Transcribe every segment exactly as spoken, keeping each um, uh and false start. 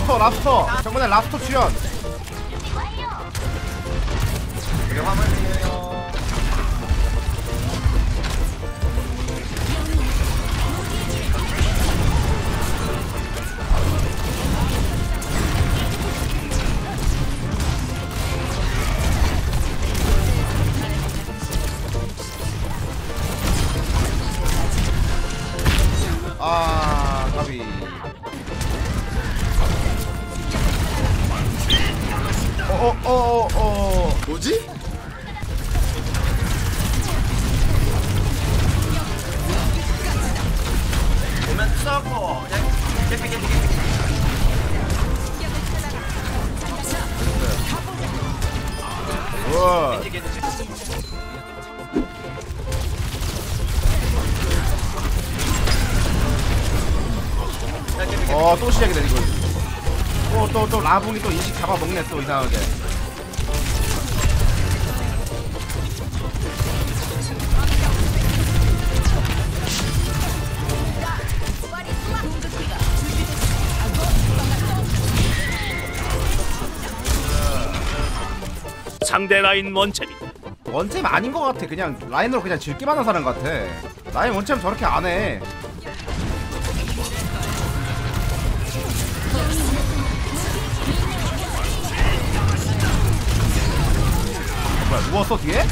랍스터 랍스터 저번에 랍스터 출연. 되게 화물이에요. 아 가비. 어어어어 어, 뭐지? 보면 싸고 개피 개피 개피. 우와. 개피 개피. 어, 또 시작이 되는 거지. 또, 또, 또, 라붕이 또 인식 잡아먹네, 또, 이상하게. 상대 라인 원챔이 원챔 아닌 것 같아. 그냥 라인으로 그냥 즐기만 하는 사람 같아. 라인 원챔 저렇게 안 해. 뭐야, 누웠어 뒤에?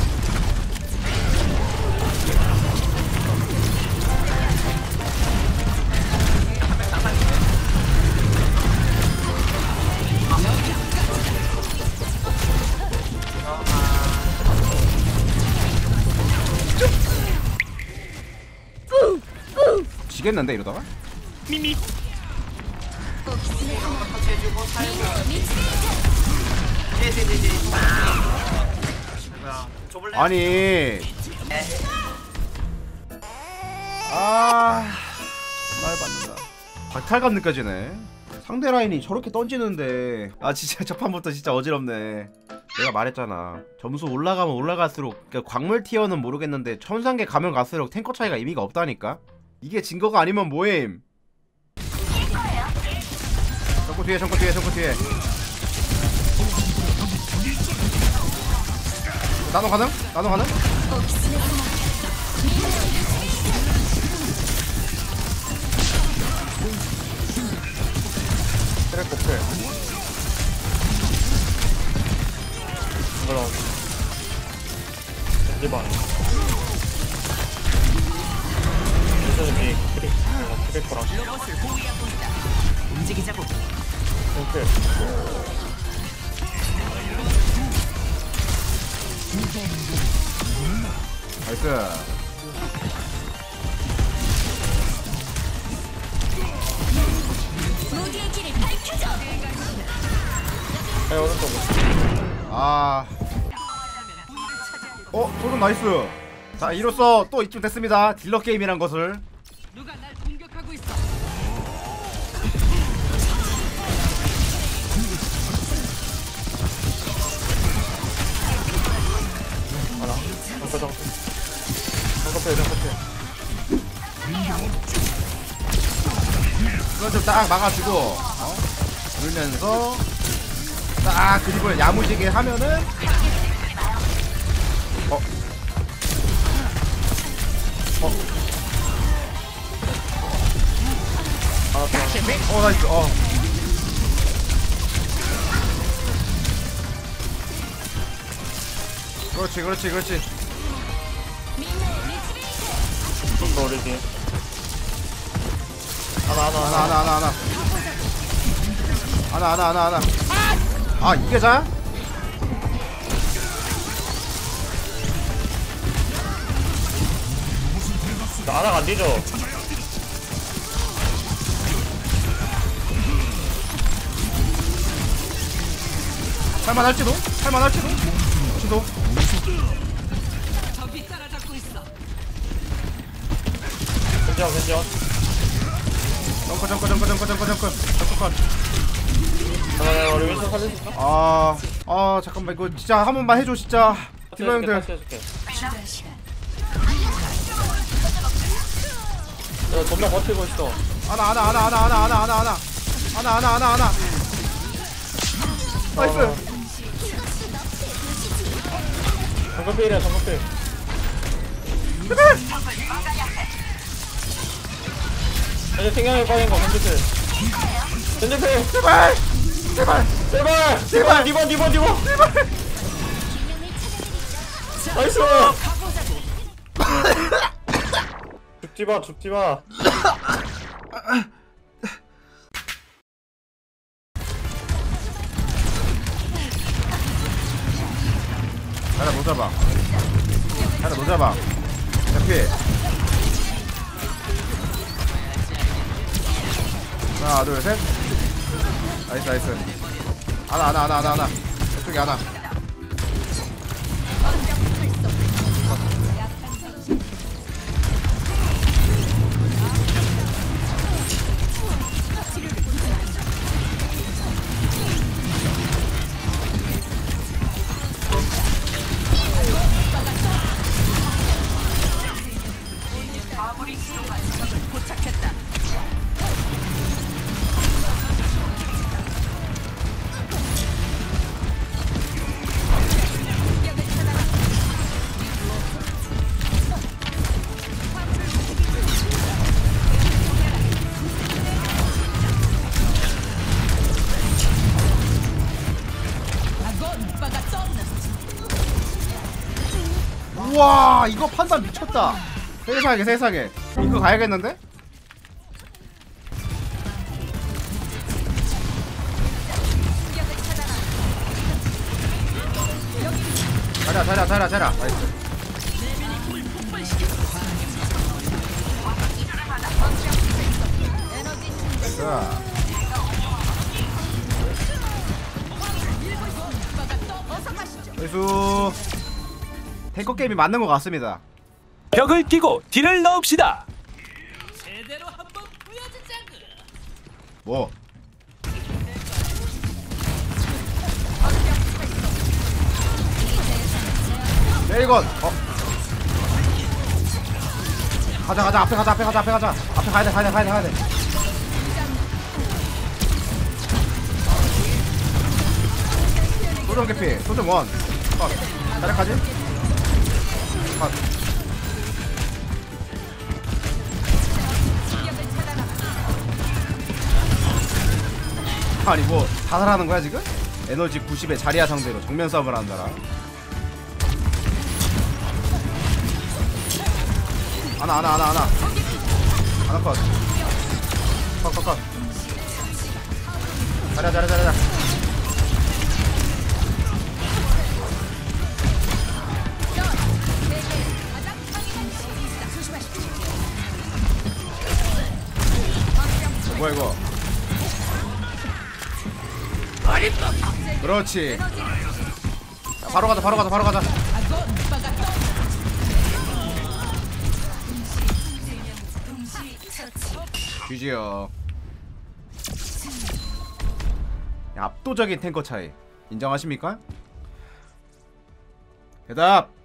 지겠는데 이러다가? 미미 아니 아 날 받는다. 박탈감 느껴지네. 상대 라인이 저렇게 던지는데 아 진짜 첫 판부터 진짜 어지럽네. 내가 말했잖아. 점수 올라가면 올라갈수록 그러니까 광물 티어는 모르겠는데 천상계 가면 갈수록 탱커 차이가 의미가 없다니까. 이게 진거가 아니면 뭐임. 정코 뒤에 정코 뒤에 정코 뒤에. 나노 가능? 나노 가능? 트랙 복패. 그럼 이제 봐. 예전에 트랙 트랙거랑 움직이자고. 복패. 나이스. 무기의 길을 밝혀줘. 아 오른쪽. 아. 어, 도전 나이스. 자, 이로써 또 이쯤 됐습니다. 딜러 게임이란 것을. 누가 날 공격하고 있어? 하나. 잠깐 잠깐. 잠깐패 잠깐패. 이건 좀 딱 막아주고, 어? 물면서 딱 그립을 야무지게 하면은, 어, 어, 알았어. 어, 나이스. 어. 그렇지, 그렇지, 그렇지. 좀더 오르지. 하나 하나 하나, 하나, 하나, 하나. 하나, 하나, 하나, 하나. 아, 이게 자? 나 하나가 안 되죠. 할만할지도? 할만할지도? 지도? 적이 따라잡고 있어. 괜찮아 괜찮아. 정크, 정크, 정크, 정크, 정크, 정크. 정크 컷. 하나 우리 왼쪽 살릴 수 있어? 아, 아, 잠깐만. 이거 진짜 한 번만 해줘, 진짜. 딜러 형들. 해줄게. 야, 존나 버티고 있어. 하나, 하나, 하나, 하나, 하나, 하나, 하나, 하나. 하나, 하나, 하나, 하나. 나이스. 정글필이야 정글필. 이제 생명이 빠진 거 정글필. 정글필. 제발 제발 제발 제발 리본 리본 리본. 나이스. 죽지마 죽지마. 하나 못 잡아. 하나 못 잡아. 잡히. 하나 둘 셋. 나이스 나이스. 하나 하나 하나 하나 하나. 이쪽에 하나. 도착했다. 우와 이거 판단 미쳤다. 세상에 세상에. 이거 가야겠는데? 자랴 자랴 자랴 자랴. 나이스. 자. 나이스. 탱커 게임이 맞는 것 같습니다. 벽을 끼고 딜을 넣읍시다. 제대로 한번 보여주자고. 뭐? 레이건. 어. 가자 가자 앞에 가자 앞에 가자 앞에 가자 앞에 가야 돼 가야 돼 가야 돼 가야 돼. 소정 개피 소정 원. 컷. 자력까지. 컷. 아니 뭐 다살하는 거야 지금? 에너지 구십에 자리야 상대로 정면 싸움을 한다라. 하나 하나 하나 하나 하나 컷. 컷 컷 컷. 자리야 자리야 자리야. 뭐야 이거? 그렇지. 자, 바로 가자 바로 가자 바로 가자. 뒤지요. 압도적인 탱커 차이 인정하십니까? 대답.